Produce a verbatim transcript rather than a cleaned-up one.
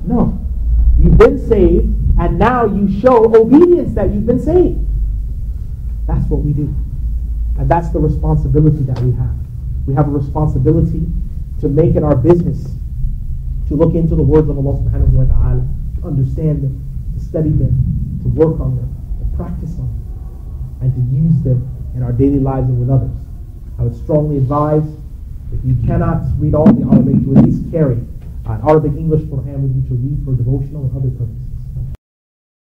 No. You've been saved, and now you show obedience that you've been saved. That's what we do. And that's the responsibility that we have. We have a responsibility to make it our business to look into the words of Allah subhanahu wa ta'ala, to understand them, to study them, to work on them, to practice on them, and to use them in our daily lives and with others. I would strongly advise, if you cannot read all the Arabic, to at least carry an Arabic English Quran with you to read for devotional and other purposes.